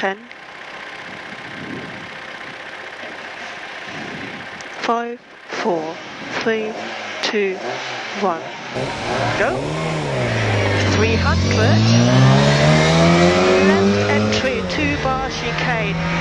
10, 5, 4, 3, 2, 1. Go. 300. Left entry, 2 bar chicane.